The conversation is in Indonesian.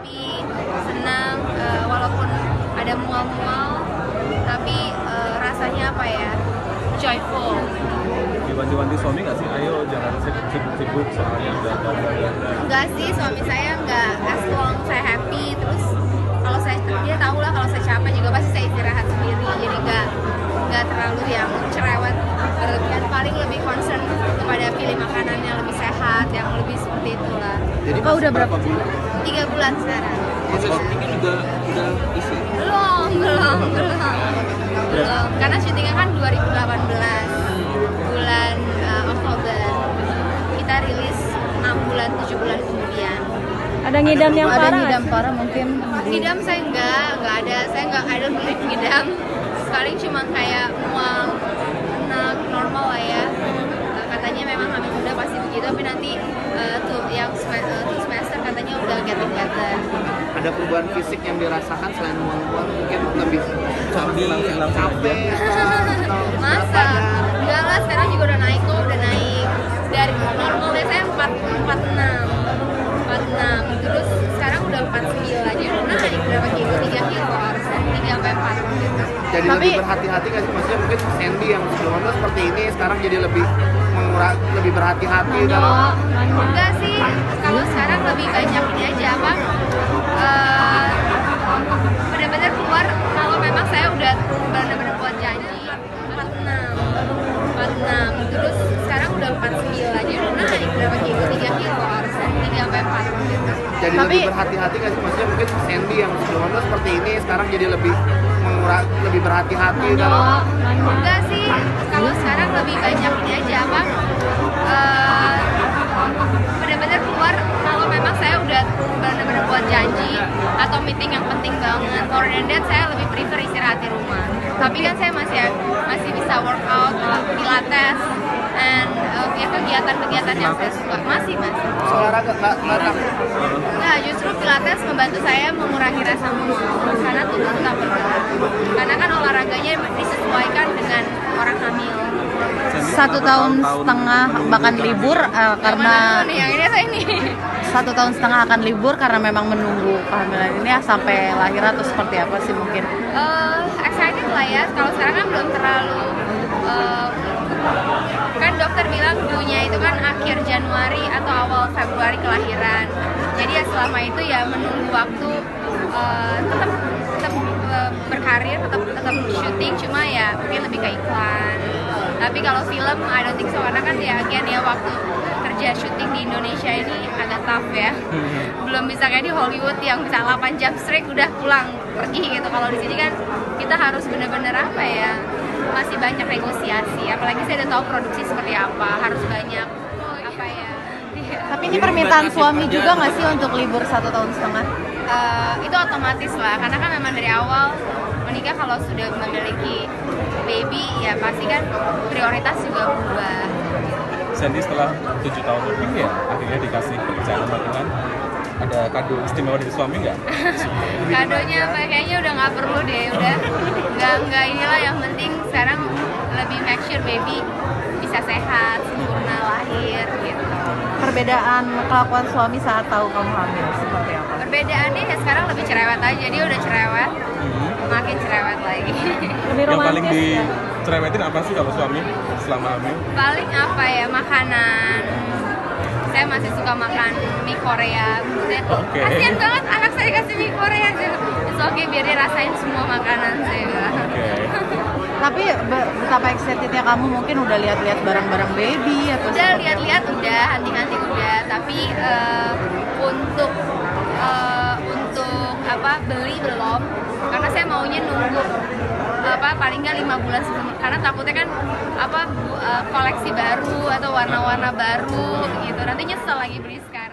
happy, senang, walaupun ada mual-mual, tapi rasanya apa ya, joyful. Diwanti-wanti suami nggak sih? Ayo jangan sibuk-sibuk soalnya udah. Enggak sih, suami saya enggak, as long saya happy. Terus kalau saya, dia tahu lah kalau saya capek juga pasti saya istirahat sendiri. Jadi enggak terlalu yang cerewet berlebihan. Paling lebih concern kepada pilih makanan yang lebih sehat, yang lebih seperti itulah. Jadi udah berapa bulan? 3 bulan sekarang. Proses syutingnya juga udah isi? Belum. Karena syutingnya kan 2018 bulan Oktober. Kita rilis 6 bulan 7 bulan kemudian. Ada ngidam yang Ada parah? ngidam parah mungkin. Ngidam saya enggak ada. Saya enggak, I don't believe ngidam. Paling cuma kayak mual, enak, normal lah ya. Katanya memang hamil muda pasti begitu, tapi nanti tuh semester katanya udah getting better. Ada perubahan fisik yang dirasakan selain mual-mual, mungkin lebih capek atau Masa? Enggak lah, sekarang juga udah naik kok, udah naik. Dari normalnya saya 46, terus sekarang udah 49, jadi udah naik berapa kilo? 3 kilo harusnya, 3-4 gitu. jadi Tapi- lebih berhati-hati nggak sih? Maksudnya mungkin Sandy yang sebelumnya seperti ini sekarang jadi lebih lebih berhati-hati kalau Enggak sih, kalau sekarang lebih banyak ini aja apa, benar-benar keluar kalau memang saya udah benar-benar buat janji 46, terus sekarang udah 49, jadi udah naik berapa kilo? 3 kilo harusnya, 3-4 gitu. jadi Tapi- lebih berhati-hati nggak sih? Maksudnya mungkin Sandy yang sebelumnya seperti ini sekarang jadi lebih lebih berhati-hati kalau Enggak sih, kalau sekarang lebih banyak ini aja apa, benar-benar keluar kalau memang saya udah benar-benar buat janji atau meeting yang penting banget. Other than that, saya lebih prefer istirahat di rumah. Tapi kan saya masih bisa workout, pilates, and ya kegiatan-kegiatan yang saya suka masih. olahraga nggak takut? Nah, justru pilates membantu saya mengurangi rasa mual karena tubuh tetap bergerak. Karena kan olahraganya disesuaikan dengan orang hamil. 1 tahun setengah bahkan libur karena Yang mana dulu nih? Yang ini atau ini? 1 tahun setengah akan libur karena memang menunggu kehamilan ini ya sampai lahir atau seperti apa sih mungkin? Excited lah ya. Kalau sekarang kan belum terlalu. Kan dokter bilang due-nya itu kan akhir Januari atau awal Februari kelahiran. Jadi ya selama itu ya menunggu waktu, tetap berkarir, tetap syuting, cuma ya mungkin lebih ke iklan. Tapi kalau film I don't think so, karena kan ya again ya waktu kerja syuting di Indonesia ini agak tough ya. Belum bisa kayak di Hollywood yang bisa 8 jam straight udah pulang pergi gitu. Kalau di sini kan kita harus bener-bener apa ya, masih banyak negosiasi. Apalagi saya udah tahu produksi seperti apa, harus banyak apa ya. Tapi ini permintaan suami juga nggak sih untuk libur 1 tahun setengah? Itu otomatis lah, karena kan memang dari awal menikah kalau sudah memiliki baby ya pasti kan prioritas juga berubah. Sandy setelah 7 tahun lebih ya akhirnya dikasih pekerjaan sampingan. Ada kado istimewa dari suami nggak? Kadonya apa? Kayaknya udah nggak perlu deh, udah nggak inilah, yang penting sekarang lebih make sure baby bisa sehat, sempurna lahir gitu. Perbedaan kelakuan suami saat tahu kamu hamil seperti apa? Perbedaannya ya sekarang lebih cerewet aja, dia udah cerewet, makin cerewet lagi. Lebih Yang paling romantis ya? dicerewetin apa sih kalau suami selama hamil? Paling apa ya, makanan. Saya masih suka makan mie Korea. Oke. Kasian banget anak saya kasih mie Korea gitu. It's okay, biar dia rasain semua makanan saya bilang. Oke. Tapi betapa excitednya kamu mungkin udah lihat-lihat barang-barang baby atau Udah lihat-lihat, udah hunting-hunting udah, tapi untuk apa beli belum, karena saya maunya nunggu paling nggak 5 bulan sebelum, karena takutnya kan koleksi baru atau warna-warna baru gitu, nanti nyesel lagi beli sekarang.